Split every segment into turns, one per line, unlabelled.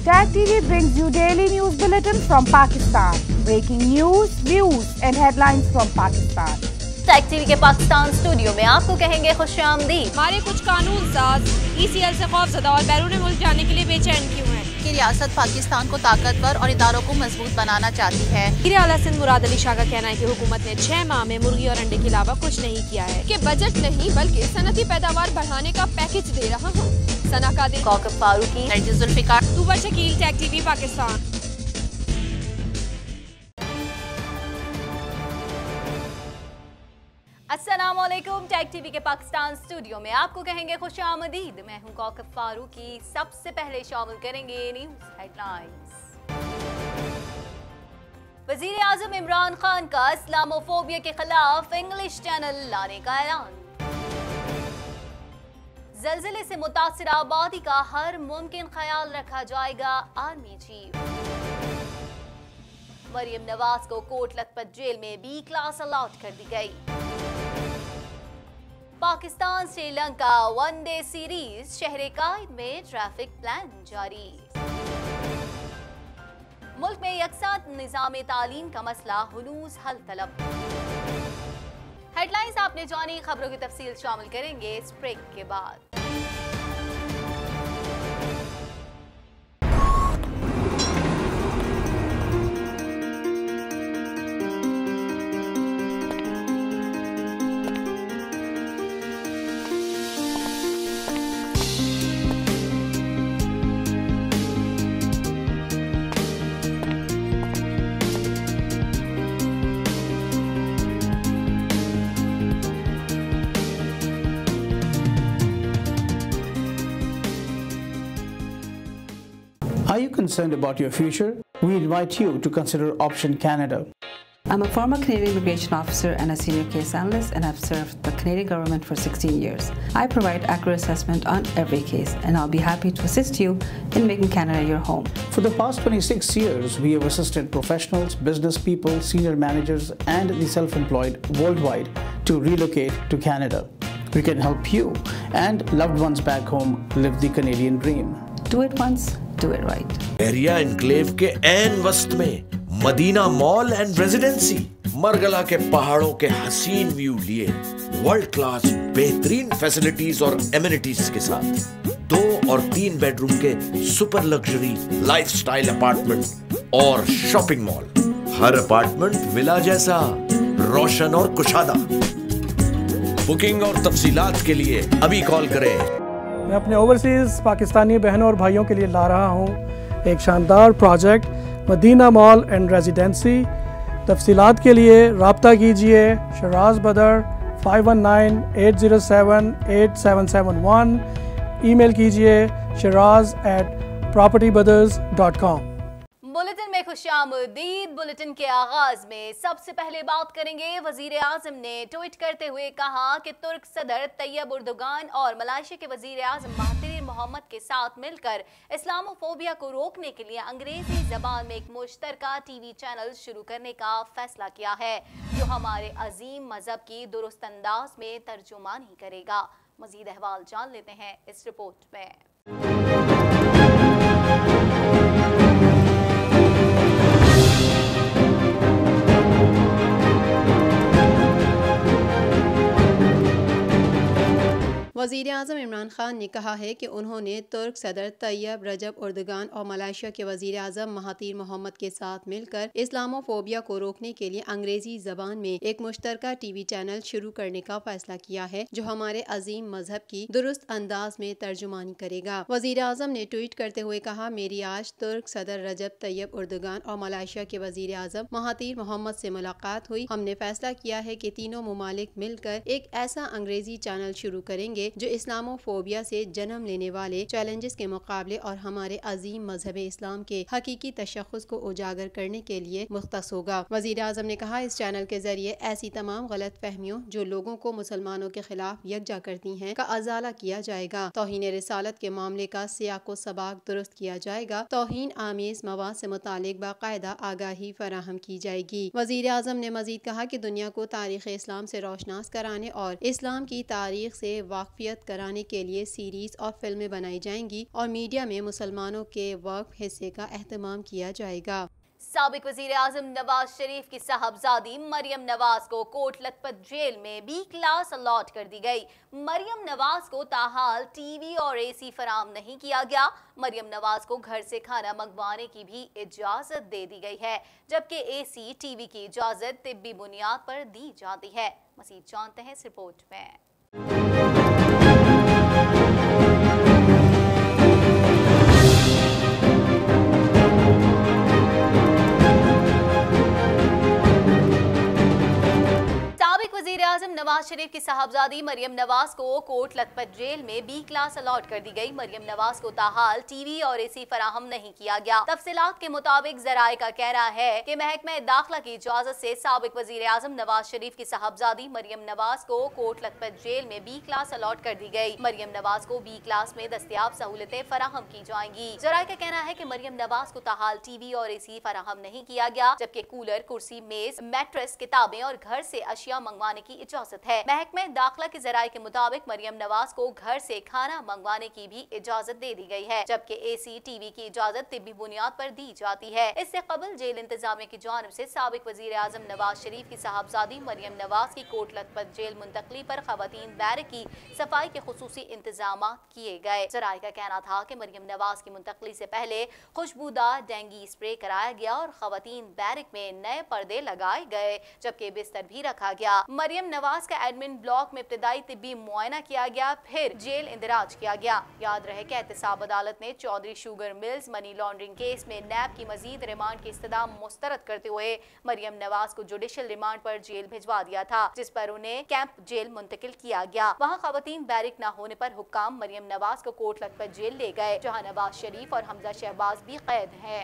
Tag TV brings you daily news bulletin from Pakistan. Breaking news, views and headlines from Pakistan.
Tag TV के Pakistan studio में आपको कहेंगे खुशामदीद।
हमारे कुछ कानून साज ECL से खौफजदा और बैरून मुल्क जाने के लिए बेचैन क्यों हैं?
कि रियासत पाकिस्तान को ताकतवर और इदारों को मजबूत बनाना चाहती है।
वज़ीर आला सिंध मुराद अली शाह का कहना है कि हुकूमत ने 6 माह में मुर्गी और अंडे के अलावा कुछ नहीं किया है, कि बजट नहीं बल्कि सनती पैदावार बढ़ाने का पैकेज दे रहा हूँ। Sana Qadir,
Kaukab Farooqui, Zulfiqar,
Tooba Shakeel, tag TV Pakistan. अस्सलामुअलैकुम। टैग टीवी के पाकिस्तान स्टूडियो में आपको कहेंगे खुशामदीद। मैं हूं कौकब फारूकी। सबसे पहले शामिल करेंगे न्यूज हेडलाइंस। वजीर आजम इमरान खान का इस्लामोफोबिया के खिलाफ इंग्लिश चैनल लाने का ऐलान। जल्जले से मुतासिर आबादी का हर मुमकिन ख्याल रखा जाएगा, आर्मी चीफ। मरियम नवाज को कोट लखपत जेल में B क्लास अलॉट कर दी गई। पाकिस्तान श्रीलंका वनडे सीरीज शहर कायद में ट्रैफिक प्लान जारी। मुल्क में यकसा निजाम तालीम का मसला हुनूस हल तलब। हेडलाइंस आपने जानी, खबरों की तफसील शामिल करेंगे इस ब्रेक के बाद।
Are you concerned about your future? We invite you to consider Option Canada.
I'm a former Canadian immigration officer and a senior case analyst, and I've served the Canadian government for 16 years. I provide accurate assessment on every case, and I'll be happy to assist you in making Canada your home.
For the past 26 years, we have assisted professionals, business people, senior managers, and the self-employed worldwide to relocate to Canada. We can help you and loved ones back home live the Canadian dream.
Do it once, do it right.
Area enclave के ऐन वस्त में Madina mall and residency, Margalla के पहाड़ों के हसीन view लिए world class बेहतरीन फैसिलिटीज और एमिनिटीज के साथ 2 और 3 बेडरूम के सुपर लग्जरी लाइफस्टाइल अपार्टमेंट और शॉपिंग मॉल। हर अपार्टमेंट विला जैसा रोशन और कुशादा। बुकिंग और तफसीलात के लिए अभी कॉल करें।
मैं अपने ओवरसीज़ पाकिस्तानी बहनों और भाइयों के लिए ला रहा हूँ एक शानदार project Madina mall and residency. तफसीलात के लिए रब्ता कीजिए शराज बदर 5198078771। ईमेल कीजिए shiraz@propertybrothers.com।
बुलेटिन में खुशामदीद। बुलेटिन के आगाज में सबसे पहले बात करेंगे। वजीर आजम ने ट्वीट करते हुए कहा कि तुर्क सदर तैयब उर्दुगान और मलेशिया के वजीर आजम महातिर मोहम्मद के साथ मिलकर इस्लामोफोबिया को रोकने के लिए अंग्रेजी जबान में एक मुश्तरका टीवी चैनल शुरू करने का फैसला किया है, जो हमारे अजीम मजहब की दुरुस्त अंदाज में तर्जुमानी करेगा। मजीद अहवाल जान लेते हैं इस रिपोर्ट में।
वज़ीर आज़म इमरान खान ने कहा है कि उन्होंने तुर्क सदर तैयब रजब उर्दुगान और मलेशिया के वज़ीर आज़म महातिर मोहम्मद के साथ मिलकर इस्लामोफोबिया को रोकने के लिए अंग्रेजी ज़बान में एक मुश्तरका टीवी चैनल शुरू करने का फैसला किया है, जो हमारे अजीम मजहब की दुरुस्त अंदाज में तर्जुमानी करेगा। वज़ीर आज़म ने ट्वीट करते हुए कहा, मेरी आज तुर्क सदर रजब तैयब उर्दुगान और मलेशिया के वज़ीर आज़म महातिर मोहम्मद से मुलाकात हुई। हमने फैसला किया है कि तीनों मुमालिक मिलकर एक ऐसा अंग्रेजी चैनल शुरू करेंगे जो इस्लामोफोबिया से जन्म लेने वाले चैलेंजेस के मुकाबले और हमारे अजीम मजहब इस्लाम के हकीकी तशख़्ख़ुस को उजागर करने के लिए मुख्तस होगा। वज़ीर आज़म ने कहा, इस चैनल के जरिए ऐसी तमाम गलत फहमियों जो लोगों को मुसलमानों के खिलाफ यकजा करती हैं का अजाला किया जाएगा। तौहीन रिसालत के मामले का सियाको सबाक दुरुस्त किया जाएगा। तौहीन आमीज़ मवाद से मुतालिक बाकायदा आगाही फराहम की जाएगी। वज़ीर आज़म ने मजीद कहा कि दुनिया को तारीख़ इस्लाम से रोशनास कराने और इस्लाम की तारीख से वाकफियत कराने के के लिए सीरीज और फिल्में बनाई जाएंगी और मीडिया में मुसलमानों के वक्फ हिस्से का एहतमाम किया जाएगा।
साबिक वजीर आजम नवाज शरीफ की साहबजादी मरियम नवाज को कोट लखपत जेल में बी क्लास अलॉट कर दी गई। मरियम नवाज को ताहाल टीवी और एसी फराम नहीं किया गया। मरियम नवाज को घर से खाना मंगवाने की भी इजाजत दे दी गई है, जबकि एसी टीवी की इजाजत तिब्बी बुनियाद पर दी जाती है। मज़ीद जानते हैं इस रिपोर्ट में। वज़ीर आज़म नवाज शरीफ की साहबजादी मरियम नवाज को कोट लखपत जेल में बी क्लास अलॉट कर दी गई। मरियम नवाज को ताहाल टीवी और एसी फराहम नहीं किया गया। तफसीलात के मुताबिक ज़राए का कहना है कि महकमा दाखिला की इजाजत से साबिक वज़ीर आज़म नवाज शरीफ की साहबजादी मरियम नवाज को कोट लखपत जेल में बी क्लास अलॉट कर दी गई। मरियम नवाज को बी क्लास में दस्तयाब सहूलतें फराहम की जाएंगी। ज़राए का कहना है कि मरियम नवाज को ताहाल टीवी और एसी फराहम नहीं किया गया, जबकि कूलर, कुर्सी, मेज, मैट्रेस, किताबें और घर से अशिया मंगवाने की इजाजत है। महकमा दाखिला के ज़राए के मुताबिक मरियम नवाज को घर से खाना मंगवाने की भी इजाजत दे दी गई है, जबकि एसी टीवी की इजाजत तिब्बी बुनियाद पर दी जाती है। इससे कबल जेल इंतजामिया की जानिब से साबिक वज़ीर आज़म नवाज शरीफ की साहबजादी मरियम नवाज की कोट लखपत जेल मुंतकली पर खवातीन बैरक की सफाई के खुसूसी इंतजाम किए गए। ज़राए का कहना था कि मरियम नवाज की मुंतकली से पहले खुशबूदार डेंगी स्प्रे कराया गया और खवातीन बैरक में नए पर्दे लगाए गए, जबकि बिस्तर भी रखा गया। मरियम नवाज का एडमिन ब्लॉक में इब्तदाई तिब्बी मुआयना किया गया, फिर जेल इंदराज किया गया। याद रहे कि एहतसाब अदालत ने Chaudhry sugar mills money laundering case में नैब की मजीद रिमांड की इस्तदा मुस्तरद करते हुए मरियम नवाज को जुडिशल रिमांड पर जेल भिजवा दिया था, जिस पर उन्हें कैंप जेल मुंतकिल किया गया। वहाँ खवातीन बैरिक न होने पर हुक्काम मरियम नवाज को कोट लखपत जेल ले गए, जहाँ नवाज शरीफ और हमजा शहबाज भी कैद हैं।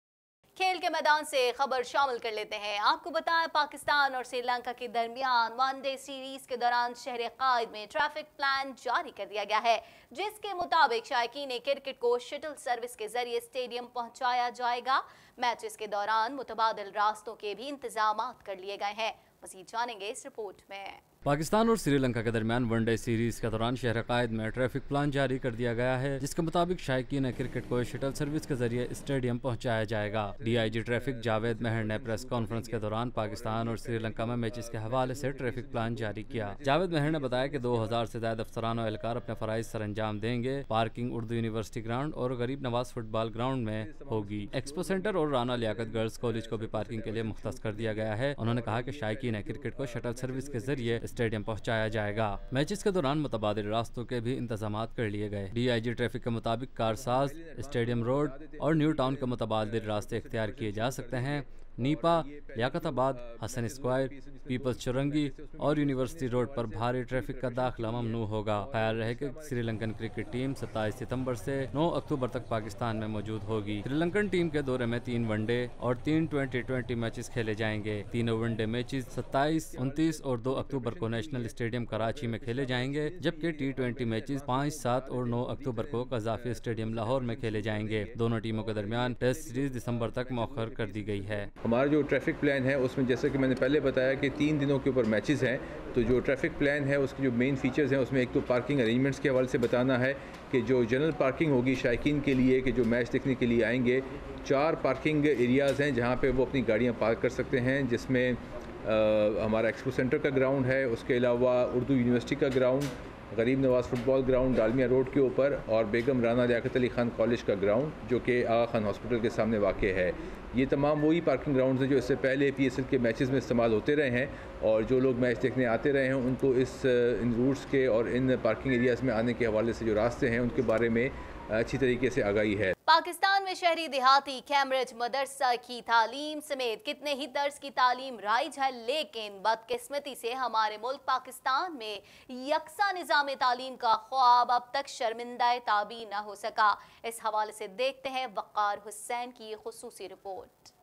खेल के मैदान से खबर शामिल कर लेते हैं। आपको बताएं, पाकिस्तान और श्रीलंका के दरमियान वनडे सीरीज के दौरान शहर कायद में ट्रैफिक प्लान जारी कर दिया गया है, जिसके मुताबिक शायकीन क्रिकेट को शटल सर्विस के जरिए स्टेडियम पहुंचाया जाएगा। मैचेस के दौरान मुतबादिल रास्तों के भी इंतजाम कर लिए गए हैं। मज़ीद जानेंगे इस रिपोर्ट में।
पाकिस्तान और श्रीलंका के दरमियान वनडे सीरीज के दौरान शहर कायद में ट्रैफिक प्लान जारी कर दिया गया है, जिसके मुताबिक शायकीन क्रिकेट को शटल सर्विस के जरिए स्टेडियम पहुंचाया जाएगा। DIG ट्रैफिक जावेद मेहर ने प्रेस कॉन्फ्रेंस के दौरान पाकिस्तान और श्रीलंका में मैचेस के हवाले से ट्रैफिक प्लान जारी किया। जावेद मेहर ने बताया कि 2000 से ज्यादा अफसरान और एहलकार अपने फराइज सर अंजाम देंगे। पार्किंग उर्दू यूनिवर्सिटी ग्राउंड और गरीब नवाज फुटबॉल ग्राउंड में होगी। एक्सपो सेंटर और राना लियाकत गर्ल्स कॉलेज को भी पार्किंग के लिए मुख्तस कर दिया गया है। उन्होंने कहा कि शायकीन क्रिकेट को शटल सर्विस के जरिए स्टेडियम पहुंचाया जाएगा। मैचेस के दौरान मुतबादिल रास्तों के भी इंतजाम कर लिए गए। DIG ट्रैफिक के मुताबिक कारसाज, स्टेडियम रोड और न्यू टाउन के मुतबादिल रास्ते इख्तियार किए जा सकते हैं। नीपा, लियाकताबाद, हसन स्क्वायर, पीपल्स चुरंगी और यूनिवर्सिटी रोड पर भारी ट्रैफिक का दाखिला ममनू होगा। ख्याल रहे कि श्रीलंकन क्रिकेट टीम 27 सितंबर से 9 अक्टूबर तक पाकिस्तान में मौजूद होगी। श्रीलंकन टीम के दौरे में 3 वनडे और 3 T20 मैचेस खेले जाएंगे। तीनों वनडे मैचेस 27, 29 और 2 अक्टूबर को नेशनल स्टेडियम कराची में खेले जाएंगे, जबकि T20 मैचेस 5, 7 और 9 अक्टूबर को कज़ाफी स्टेडियम लाहौर में खेले जाएंगे। दोनों टीमों के दरमियान टेस्ट सीरीज दिसंबर तक मौखर कर दी गई है।
हमारा जो ट्रैफिक प्लान है उसमें जैसे कि मैंने पहले बताया कि 3 दिनों के ऊपर मैचेस हैं, तो जो ट्रैफिक प्लान है उसके जो मेन फीचर्स हैं उसमें एक तो पार्किंग अरेंजमेंट्स के हवाले से बताना है कि जो जनरल पार्किंग होगी शायकीन के लिए कि जो मैच देखने के लिए आएंगे, 4 पार्किंग एरियाज़ हैं जहाँ पे वो अपनी गाड़ियाँ पार्क कर सकते हैं, जिसमें हमारा एक्सपो सेंटर का ग्राउंड है, उसके अलावा उर्दू यूनिवर्सिटी का ground, Gharib Nawaz football ground Dalmia road के ऊपर और बेगम राना लियाकत अली खान कॉलेज का ग्राउंड जो कि आगा खान हॉस्पिटल के सामने वाक़ है। ये तमाम वही पार्किंग ग्राउंड्स हैं जो इससे पहले PSL के मैचेस में इस्तेमाल होते रहे हैं, और जो लोग मैच देखने आते रहे हैं उनको इन रूट्स के और इन पार्किंग एरियाज़ में आने के हवाले से जो रास्ते हैं उनके बारे में अच्छी तरीके से आगाही है।
पाकिस्तान में शहरी देहाती कैम्ब्रिज मदरसा की तालीम समेत कितने ही दर्ज की तालीम राइज है, लेकिन बदकिस्मती से हमारे मुल्क पाकिस्तान में यकसा निज़ाम तालीम का ख्वाब अब तक शर्मिंदा ताबीर न हो सका। इस हवाले से देखते हैं वक़ार हुसैन की खुसूसी रिपोर्ट।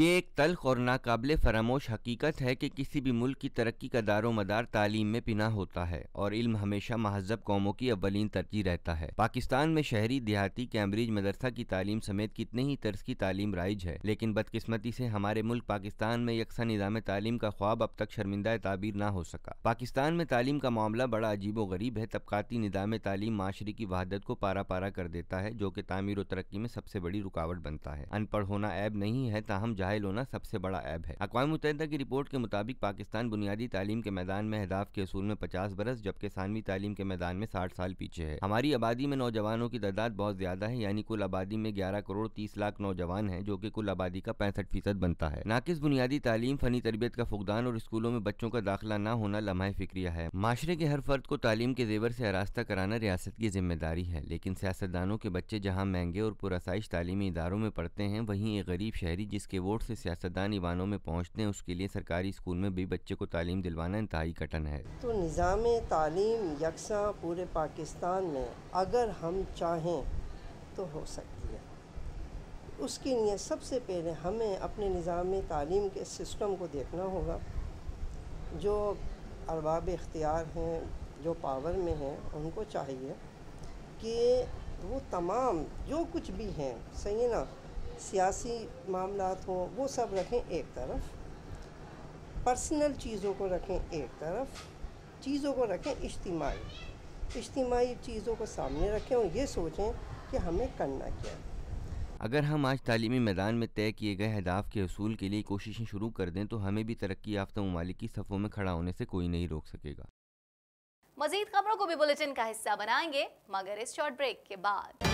ये एक तल्ख और नाकाबिले फरामोश हकीकत है कि किसी भी मुल्क की तरक्की का दारोमदार तालीम में पिना होता है और इल्म हमेशा महज़ब कौमों की अव्वलीन तरजीह रहता है। पाकिस्तान में शहरी, देहाती, कैम्ब्रिज, मदरसा की तालीम समेत कितने ही तर्ज की तालीम राइज है, लेकिन बदकिस्मती से हमारे मुल्क पाकिस्तान में यकसा निज़ाम तालीम का ख्वाब अब तक शर्मिंदा ताबीर ना हो सका। पाकिस्तान में तालीम का मामला बड़ा अजीब व गरीब है। तबकाती निज़ाम तालीम माशरे की वहदत को पारा पारा कर देता है, जो कि तामीर व तरक्की में सबसे बड़ी रुकावट बनता है। अनपढ़ होना ऐब नहीं है, ताहम जाहिल होना सबसे बड़ा ऐब है। अक़वाम मुत्तहिदा की रिपोर्ट के मुताबिक पाकिस्तान बुनियादी तालीम के मैदान में अहदाफ के असूल में 50 बरस, जबकि सानवी तालीम के मैदान में 60 साल पीछे है। हमारी आबादी में नौजवानों की तादाद बहुत ज्यादा है, यानी कुल आबादी में 11 करोड़ 30 लाख नौजवान हैं, जो कि कुल आबादी का 65% बनता है। नाकिस बुनियादी तालीम, फनी तरबियत का फुकदान और स्कूलों में बच्चों का दाखिला न होना लम्हा फिक्रिया है। माशरे के हर फर्द को तालीम के जेवर से आरास्ता कराना रियासत की जिम्मेदारी है, लेकिन सियासतदानों के बच्चे जहाँ महंगे और पुरसाइश तालीमी इदारों में पढ़ते हैं, वहीं एक गरीब शहरी जिसके वोट से सियासतदान ईवानों में पहुँचते हैं, उसके लिए सरकारी स्कूल में भी बच्चे को तालीम दिलवाना इंतहाई कठिन है।
तो निज़ाम तालीम यकसा पूरे पाकिस्तान में अगर हम चाहें तो हो सकती है। उसके लिए सबसे पहले हमें अपने निज़ाम तालीम के सिस्टम को देखना होगा। जो अरबाब इख्तियार हैं, जो पावर में हैं, उनको चाहिए कि वो तमाम जो कुछ भी हैं, सही ना, सियासी मामलात हों, वो सब रखें एक तरफ, पर्सनल चीज़ों को रखें एक तरफ, चीज़ों को रखें इज्तिमाई चीज़ों को सामने रखें और ये सोचें कि हमें करना क्या है।
अगर हम आज तालीमी मैदान में तय किए गए अहदाफ के असूल के लिए कोशिशें शुरू कर दें, तो हमें भी तरक्की याफ्ता ममालिक की सफ़ों में खड़ा होने से कोई नहीं रोक सकेगा।
मज़ीद खबरों को भी बुलेटिन का हिस्सा बनाएंगे, मगर इस शॉर्ट ब्रेक के बाद।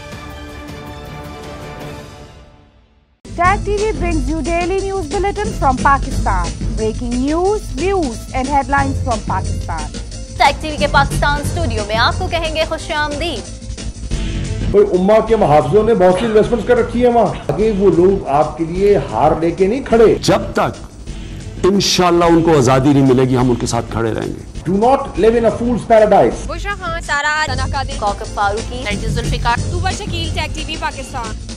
Tag TV brings you daily news bulletin from Pakistan. Breaking news, views and headlines from Pakistan.
Tag TV के पाकिस्तान स्टूडियो में आपको कहेंगे खुशामदीद।
कोई उम्मा के मुहाफ़िज़ों ने बहुत सी इन्वेस्टमेंट कर रखी है वहाँ, आगे वो लोग आपके लिए हार लेके नहीं खड़े।
जब तक इंशाअल्लाह उनको आज़ादी नहीं मिलेगी, हम उनके साथ खड़े रहेंगे।
Do not live in a fool's paradise.
Bushra Khan, Sara, Sana Qadir,
Kaukab Farooqui,
Zulfiqar, तुबर शकील, टैग टीवी पाकिस्तान।